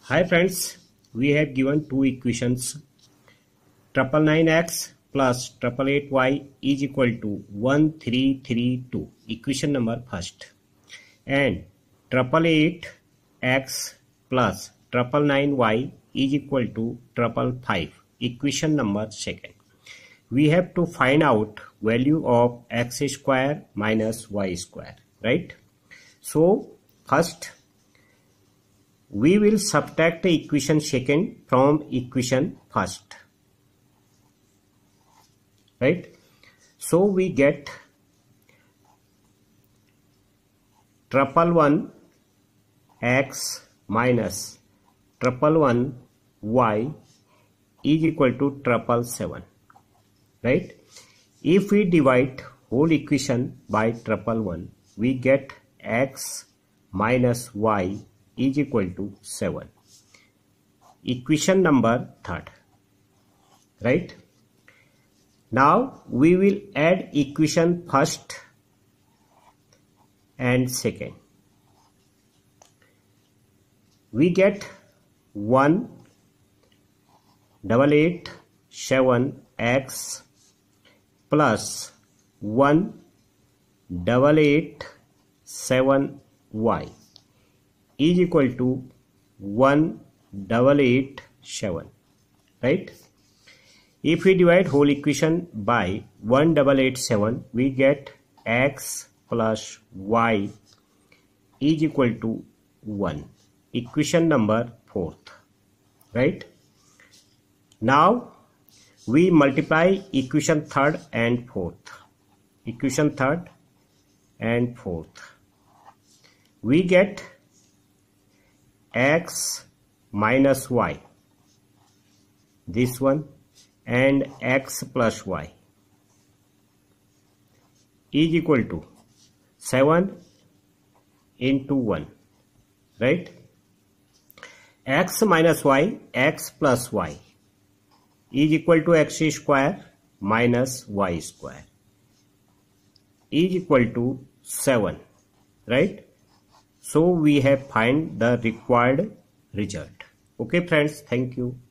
Hi friends, we have given two equations. 999x plus 888y is equal to 1332. Equation number first. And 888x plus 999y is equal to 555. Equation number second. We have to find out value of x square minus y square, right? So first we will subtract the equation second from equation first, right? So we get 111x minus 111y is equal to 777, right? If we divide whole equation by 111, we get x minus y is equal to 7. Equation number third, right? Now we will add equation first and second. We get 1,887x plus 1,887y is equal to 1,887, right? If we divide whole equation by 1,887, we get x plus y is equal to 1. Equation number fourth, right? Now we multiply equation third and fourth. Equation third and fourth. We get x minus y, this one, and x plus y is equal to 7 into 1, right? X minus y, x plus y is equal to x square minus y square is equal to 7, right? So we have find the required result. Okay friends, thank you.